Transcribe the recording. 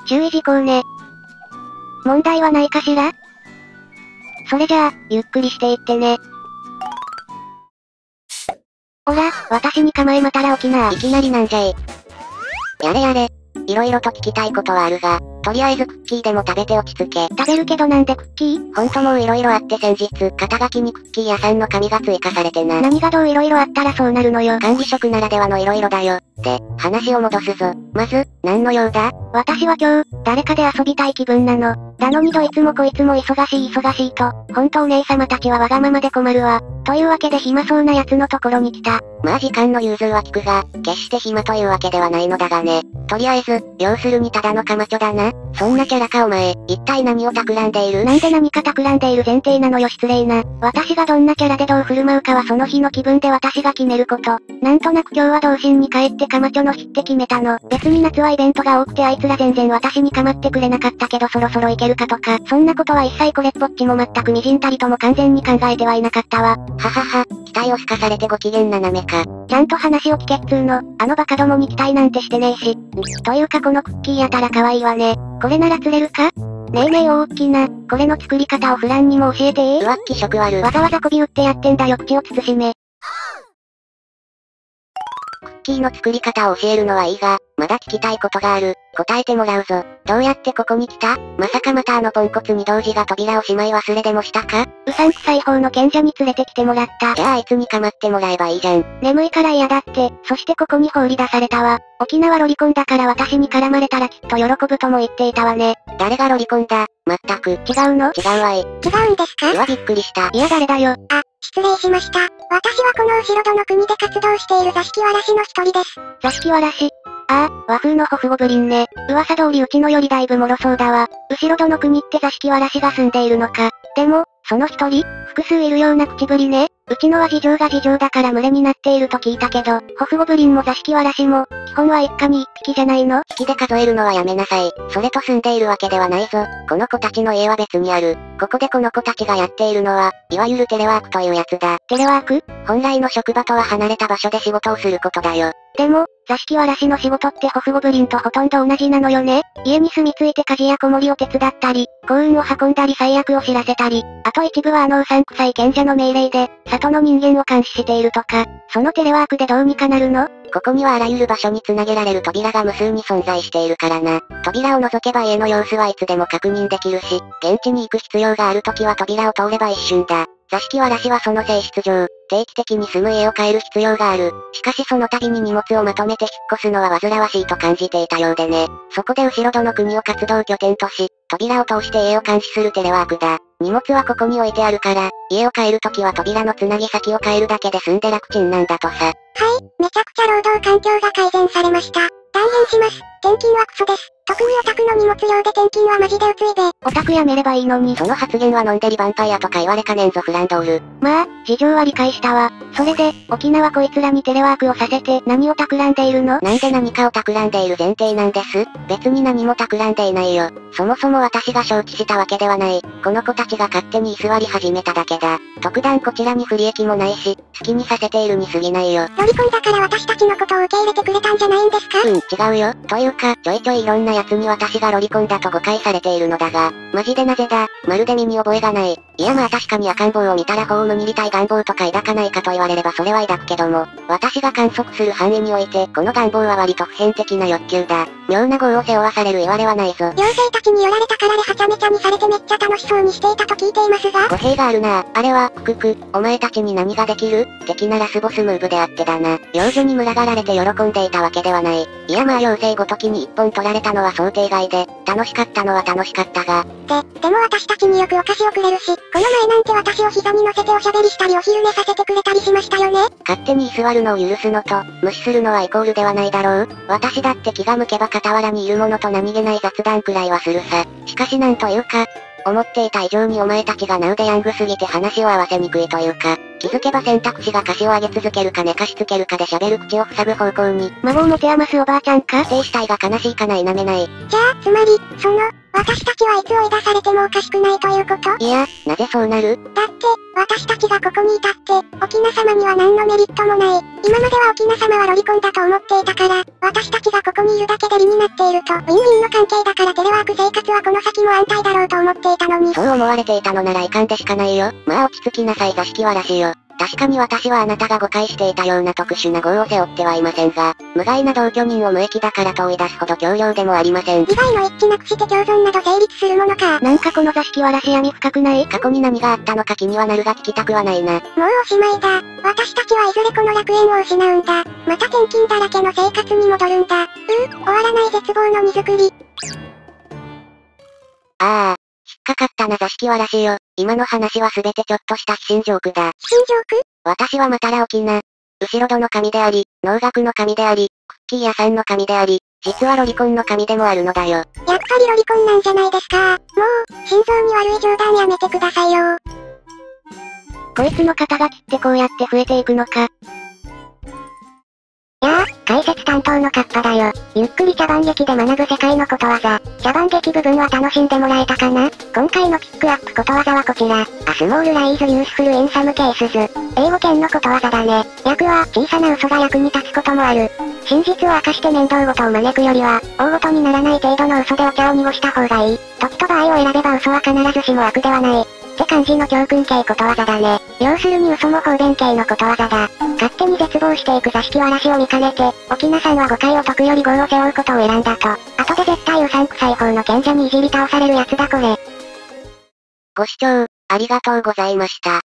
注意事項ね。問題はないかしら？それじゃあ、ゆっくりしていってね。おら、私に構えまたら起きな。 いきなりなんじゃい。やれやれ。色々と聞きたいことはあるが、とりあえずクッキーでも食べて落ち着け。 食べるけどなんでクッキー？ ほんともう色々あって先日、肩書きにクッキー屋さんの紙が追加されてな。 何がどう色々あったらそうなるのよ。 管理職ならではの色々だよ。で、話を戻すぞ。まず、何の用だ？ 私は今日、誰かで遊びたい気分なの。だのにどいつもこいつも忙しいと、ほんとお姉様たちはわがままで困るわ。というわけで暇そうな奴のところに来た。 まあ時間の融通は利くが、決して暇というわけではないのだがね。とりあえず、要するにただのカマチョだな。そんなキャラかお前、一体何を企んでいる？ なんで何か企んでいる前提なのよ失礼な。私がどんなキャラでどう振る舞うかはその日の気分で私が決めること。なんとなく今日は童心に帰ってカマチョの日って決めたの。別に夏はイベントが多くてあいつら全然私に構ってくれなかったけどそろそろいけるかとか、そんなことは一切これっぽっちも全くみじんたりとも完全に考えてはいなかったわ。 ははは、期待をすかされてご機嫌斜めか。 ちゃんと話を聞けっつーの、あのバカどもに期待なんてしてねえし。というかこのクッキーやたら可愛いわね。これなら釣れるか？ねえねえ大きな、これの作り方をフランにも教えて浮気色悪。 わざわざ媚び売ってやってんだよ口を慎め。 クッキーの作り方を教えるのはいいが、まだ聞きたいことがある。答えてもらうぞ。どうやってここに来た？まさかまたあのポンコツ二童子が扉をしまい忘れでもしたか？ うさんくさい方の賢者に連れてきてもらった。 じゃああいつに構ってもらえばいいじゃん。 眠いから嫌だって、そしてここに放り出されたわ。沖縄ロリコンだから私に絡まれたらきっと喜ぶとも言っていたわね。 誰がロリコンだ？まったく。違うの？ 違うわい。 違うんですか？ うわびっくりした。 いや誰だよ。 あ、失礼しました。私はこの後ろどの国で活動している座敷わらしの一人です。 座敷わらし。ああ、和風のホフゴブリンね。噂通りうちのよりだいぶ脆そうだわ。後ろどの国って座敷わらしが住んでいるのか。でも、その一人、複数いるような口ぶりね。うちのは事情が事情だから群れになっていると聞いたけど、ホフゴブリンも座敷わらしも、基本は一家に一匹じゃないの？ 匹で数えるのはやめなさい。それと住んでいるわけではないぞ。この子たちの家は別にある。ここでこの子たちがやっているのは、いわゆるテレワークというやつだ。 テレワーク？ 本来の職場とは離れた場所で仕事をすることだよ。 でも、座敷わらしの仕事ってホフゴブリンとほとんど同じなのよね。家に住み着いて家事や子守りを手伝ったり、幸運を運んだり最悪を知らせたり、あと一部はうさんくさい賢者の命令で、里の人間を監視しているとか、そのテレワークでどうにかなるの？ ここにはあらゆる場所に繋げられる扉が無数に存在しているからな。扉を覗けば家の様子はいつでも確認できるし、現地に行く必要があるときは扉を通れば一瞬だ。座敷わらしはその性質上、定期的に住む家を変える必要がある。しかしその度に荷物をまとめて引っ越すのは煩わしいと感じていたようでね。そこで後ろどの国を活動拠点とし、扉を通して家を監視するテレワークだ。荷物はここに置いてあるから、家を変えるときは扉のつなぎ先を変えるだけで済んで楽ちんなんだとさ。 はい、めちゃくちゃ労働環境が改善されました。断言します。転勤はクソです。特にオタクの荷物量で転勤はマジでうついべ。 オタクやめればいいのに。 その発言は飲んでリヴァンパイアとか言われかねんぞフランドール。 まあ、事情は理解したわ。それで、沖縄こいつらにテレワークをさせて何を企んでいるの？ なんで何かを企んでいる前提なんです。別に何も企んでいないよ。そもそも私が承知したわけではない。この子たちが勝手に居座り始めただけだ。特段こちらに不利益もないし、好きにさせているに過ぎないよ。 ロリコンだから私たちのことを受け入れてくれたんじゃないんですか？ 違うよ。というか、ちょいちょいいろんな奴に私がロリコンだと誤解されているのだが、マジでなぜだ？まるで身に覚えがない。いやまあ確かに赤ん坊を見たらホームに入りたい願望とか抱かないかと言われればそれは抱くけども、私が観測する範囲においてこの願望は割と普遍的な欲求だ。妙な業を背負わされる言われはないぞ。 妖精たちに寄られたからではちゃめちゃにされてめっちゃ楽しそうにしていたと聞いていますが。 語弊があるな。あれは、お前たちに何ができる？的なラスボスムーブであってだな。幼女に群がられて喜んでいたわけではない。いやまあ妖精ごときに一本取られたのは想定外で、楽しかったのは楽しかったが。 でも私たちによくお菓子をくれるし、この前なんて私を膝に乗せておしゃべりしたりお昼寝させてくれたりしましたよね。 勝手に居座るのを許すのと、無視するのはイコールではないだろう。私だって気が向けば傍らにいるものと何気ない雑談くらいはするさ。しかしなんというか、思っていた以上にお前たちがナウでヤングすぎて話を合わせにくいというか、気づけば選択肢が歌詞を上げ続けるか寝かしつけるかで喋る口を塞ぐ方向に。 孫を持て余すおばあちゃんか？ 否定したいが悲しいかな否めない。 じゃあ、つまり、 私たちはいつ追い出されてもおかしくないということ？ いや、なぜそうなる？ だって、私たちがここにいたって、沖縄様には何のメリットもない。今までは沖縄様はロリコンだと思っていたから、私たちがここにいるだけで利になっていると、ウィンウィンの関係だからテレワーク生活はこの先も安泰だろうと思っていたのに。 そう思われていたのなら遺憾でしかないよ。まあ落ち着きなさい座敷わらしよ。確かに私はあなたが誤解していたような特殊な業を背負ってはいませんが、無害な同居人を無益だからと追い出すほど強量でもありません。 利害の一致なくして共存など成立するものか。 なんかこの座敷わらし闇深くない？ 過去に何があったのか気にはなるが聞きたくはないな。 もうおしまいだ。私たちはいずれこの楽園を失うんだ。また転勤だらけの生活に戻るんだ。終わらない絶望の荷造り。 ああ、引っかかったな座敷わらしよ。今の話はすべてちょっとした非心ジョークだ。 非心ジョーク？ 私はまたら沖な。後ろ戸の神であり、能楽の神であり、クッキー屋さんの神であり、実はロリコンの神でもあるのだよ。 やっぱりロリコンなんじゃないですか。もう、心臓に悪い冗談やめてくださいよ。 こいつの肩書きってこうやって増えていくのか。 やあ、解説担当のカッパだよ。ゆっくり茶番劇で学ぶ世界のことわざ。茶番劇部分は楽しんでもらえたかな？今回のピックアップことわざはこちら。A small lie is useful in some cases。英語圏のことわざだね。訳は、小さな嘘が役に立つこともある。真実を明かして面倒事を招くよりは、大事にならない程度の嘘でお茶を濁した方がいい。時と場合を選べば嘘は必ずしも悪ではない。って感じの教訓系ことわざだね。要するに嘘も方便系のことわざだ。勝手に絶望していく座敷わらしを見かねて、沖縄さんは誤解を解くより業を背負うことを選んだと。後で絶対うさんくさい方の賢者にいじり倒されるやつだこれ。 ご視聴、ありがとうございました。